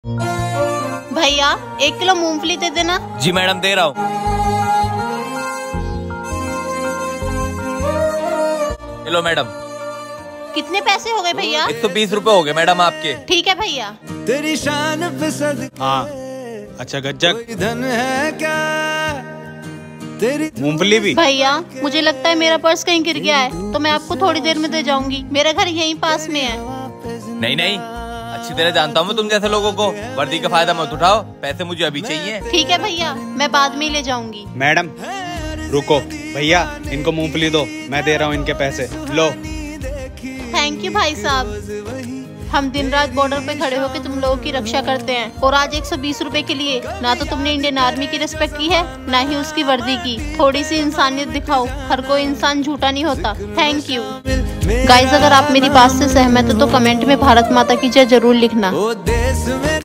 भैया 1 किलो मूंगफली दे देना। जी मैडम, दे रहा हूँ। Hello madam. कितने पैसे हो गए भैया? 120 रुपए हो गए मैडम आपके। ठीक है भैया। तेरी शान पे हाँ, अच्छा गज्जक धन है क्या तेरी मूंगफली भी। भैया मुझे लगता है मेरा पर्स कहीं गिर गया है, तो मैं आपको थोड़ी देर में दे जाऊंगी। मेरा घर यहीं पास में है। नहीं नहीं, अच्छी तरह जानता हूँ मैं तुम जैसे लोगों को। वर्दी का फायदा मत उठाओ, पैसे मुझे अभी चाहिए। ठीक है भैया, मैं बाद में ही ले जाऊंगी। मैडम रुको, भैया इनको मूंगफली दो, मैं दे रहा हूँ इनके पैसे, लो। थैंक यू भाई साहब। हम दिन रात बॉर्डर पे खड़े होकर तुम लोगों की रक्षा करते हैं, और आज 120 रुपए के लिए ना तो तुमने इंडियन आर्मी की रिस्पेक्ट की है, ना ही उसकी वर्दी की। थोड़ी सी इंसानियत दिखाओ, हर कोई इंसान झूठा नहीं होता। Thank you guys. अगर आप मेरी बात से सहमत हो तो कमेंट में भारत माता की जय जरूर लिखना।